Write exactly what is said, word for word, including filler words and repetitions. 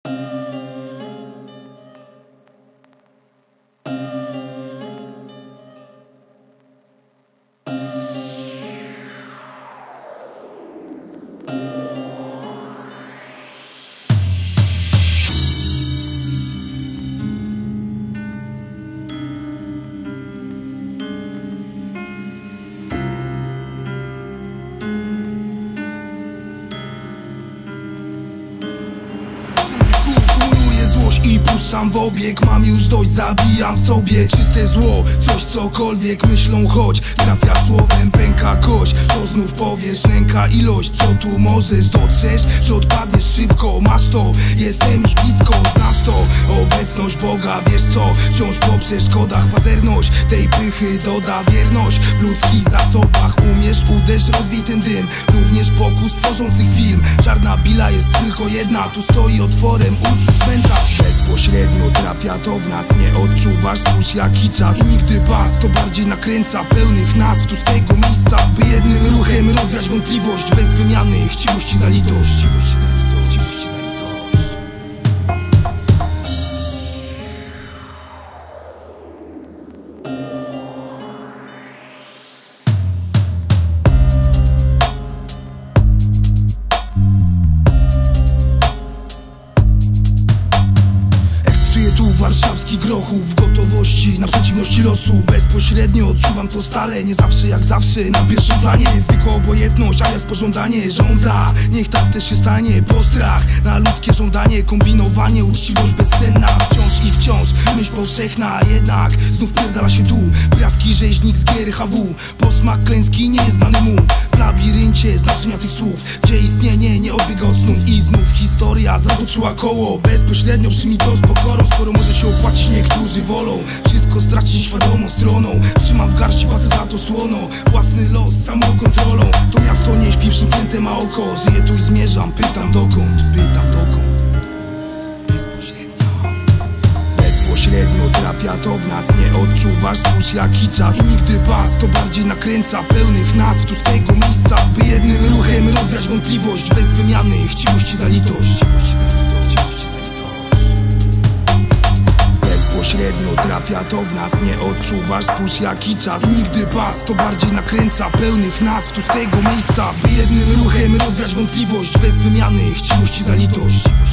I puszczam w obieg, mam już dość, zabijam sobie czyste zło. Coś cokolwiek myślą, choć trafia słowem, pęka kość. Co znów powiesz, nęka ilość, co tu możesz dotrzeć? Że odpadniesz szybko, masz to, jestem już blisko. Znasz to, obecność Boga, wiesz co? Wciąż po przeszkodach pazerność tej pychy doda wierność. W ludzkich zasobach umiesz, uderz, rozwij ten dym. Również pokus tworzących film. Czarna bila jest tylko jedna, tu stoi otworem uczuć cmentarz. Bezpośrednio trafia to w nas, nie odczuwasz, spójrz jaki czas. Nigdy pas, to bardziej nakręca pełnych nazw tu z tego miejsca, by jednym ruchem rozwiać wątpliwość bez wymiany chciwości za litość. Chciwości za litość, chciwości za litość. Warszawski grochów w gotowości na przeciwności losu. Bezpośrednio odczuwam to stale, nie zawsze jak zawsze na pierwszym planie. Zwykła obojętność, alias pożądanie rządza. Niech tak też się stanie, postrach na ludzkie żądanie. Kombinowanie, uczciwość bezcenna. Wciąż i wciąż myśl powszechna, jednak znów pierdala się dół. Praski rzeźnik z gier H W. Posmak klęski nie jest znany mu. W labiryncie znaczenia tych słów, gdzie istnienie nie odbiega od snów. I znów historia zatoczyła koło. Bezpośrednio przyjmij to z pokorą, skoro może się opłacić, niektórzy wolą wszystko stracić nieświadomą stroną. Trzymam w garści pasy za to słono. Własny los, samokontrolą. To miasto nie śpi, przymknięte ma oko. Żyję tu i zmierzam, pytam dokąd, pytam dokąd. Bezpośrednio Bezpośrednio trafia to w nas, nie odczuwasz, spójrz jaki czas. Nigdy pas, to bardziej nakręca pełnych nazw tu z tego miejsca, by jednym ruchem rozwiać wątpliwość bez wymiany chciwości za litość. Bezpośrednio trafia to w nas, nie odczuwasz, spójrz jaki czas. Nigdy pas, to bardziej nakręca pełnych nazw tu z tego miejsca, by jednym ruchem rozwiać wątpliwość bez wymiany chciwości za litość.